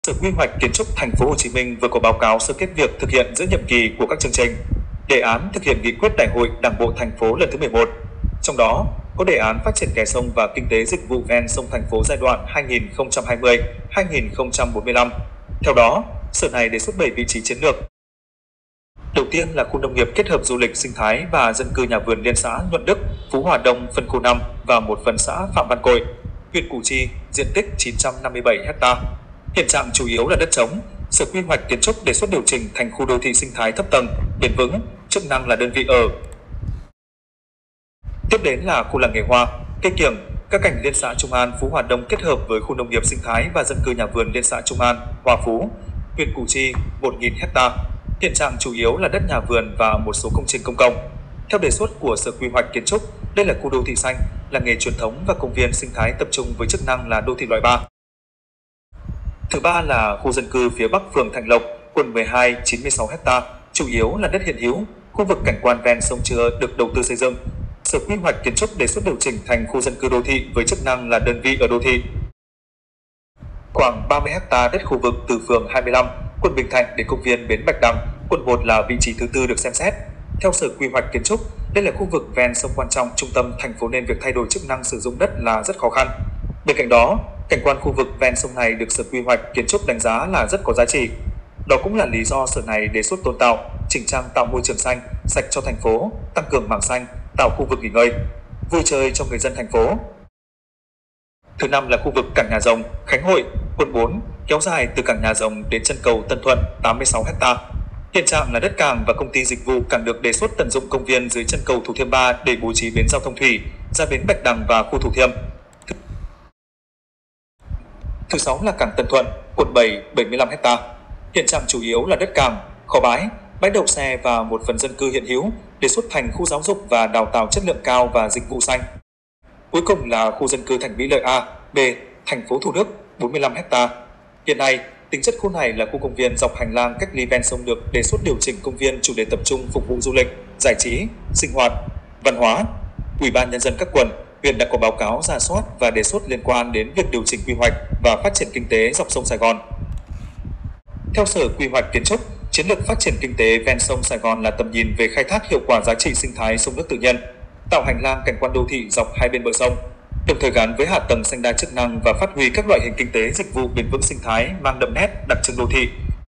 Sở Quy hoạch Kiến trúc Thành phố Hồ Chí Minh vừa có báo cáo sơ kết việc thực hiện giữa nhiệm kỳ của các chương trình, đề án thực hiện nghị quyết Đại hội Đảng bộ thành phố lần thứ 11. Trong đó, có đề án phát triển kè sông và kinh tế dịch vụ ven sông thành phố giai đoạn 2020-2045. Theo đó, sở này đề xuất 7 vị trí chiến lược. Đầu tiên là khu nông nghiệp kết hợp du lịch sinh thái và dân cư nhà vườn liên xã Nhuận Đức, Phú Hòa Đông phân khu 5 và một phần xã Phạm Văn Cội, huyện Củ Chi, diện tích 957 ha. Hiện trạng chủ yếu là đất trống. Sở Quy hoạch Kiến trúc đề xuất điều chỉnh thành khu đô thị sinh thái thấp tầng, bền vững, chức năng là đơn vị ở. Tiếp đến là khu làng nghề hoa, cây kiểng, các cảnh liên xã Trung An, Phú Hòa Đông kết hợp với khu nông nghiệp sinh thái và dân cư nhà vườn liên xã Trung An, Hòa Phú, huyện Củ Chi, 1.000 ha. Hiện trạng chủ yếu là đất nhà vườn và một số công trình công cộng. Theo đề xuất của Sở Quy hoạch Kiến trúc, đây là khu đô thị xanh, làng nghề truyền thống và công viên sinh thái tập trung với chức năng là đô thị loại 3. Thứ ba là khu dân cư phía Bắc phường Thạnh Lộc, quận 12, 96 ha, chủ yếu là đất hiện hữu, khu vực cảnh quan ven sông Chứa được đầu tư xây dựng. Sở Quy hoạch Kiến trúc đề xuất điều chỉnh thành khu dân cư đô thị với chức năng là đơn vị ở đô thị. Khoảng 30 ha đất khu vực từ phường 25, quận Bình Thạnh đến công viên Bến Bạch Đằng, quận 1 là vị trí thứ tư được xem xét. Theo Sở Quy hoạch Kiến trúc, đây là khu vực ven sông quan trọng trung tâm thành phố nên việc thay đổi chức năng sử dụng đất là rất khó khăn. Bên cạnh đó, cảnh quan khu vực ven sông này được Sở Quy hoạch Kiến trúc đánh giá là rất có giá trị. Đó cũng là lý do sở này đề xuất tôn tạo, chỉnh trang tạo môi trường xanh, sạch cho thành phố, tăng cường mảng xanh, tạo khu vực nghỉ ngơi, vui chơi cho người dân thành phố. Thứ năm là khu vực cảng Nhà Rồng, Khánh Hội, quận 4, kéo dài từ cảng Nhà Rồng đến chân cầu Tân Thuận, 86 ha. Hiện trạng là đất cảng và công ty dịch vụ cảng được đề xuất tận dụng công viên dưới chân cầu Thủ Thiêm 3 để bố trí bến giao thông thủy ra bến Bạch Đằng và khu Thủ Thiêm. Thứ 6 là cảng Tân Thuận, quận 7, 75 ha. Hiện trạng chủ yếu là đất cảng, kho bãi, bãi đậu xe và một phần dân cư hiện hữu, đề xuất thành khu giáo dục và đào tạo chất lượng cao và dịch vụ xanh. Cuối cùng là khu dân cư Thành Mỹ Lợi A, B, thành phố Thủ Đức, 45 ha. Hiện nay, tính chất khu này là khu công viên dọc hành lang cách ly ven sông được đề xuất điều chỉnh công viên chủ đề tập trung phục vụ du lịch, giải trí, sinh hoạt, văn hóa. Ủy ban nhân dân các quận, huyện đã có báo cáo rà soát và đề xuất liên quan đến việc điều chỉnh quy hoạch và phát triển kinh tế dọc sông Sài Gòn. Theo Sở Quy hoạch Kiến trúc, chiến lược phát triển kinh tế ven sông Sài Gòn là tầm nhìn về khai thác hiệu quả giá trị sinh thái sông nước tự nhiên, tạo hành lang cảnh quan đô thị dọc hai bên bờ sông, đồng thời gắn với hạ tầng xanh đa chức năng và phát huy các loại hình kinh tế dịch vụ bền vững sinh thái mang đậm nét đặc trưng đô thị,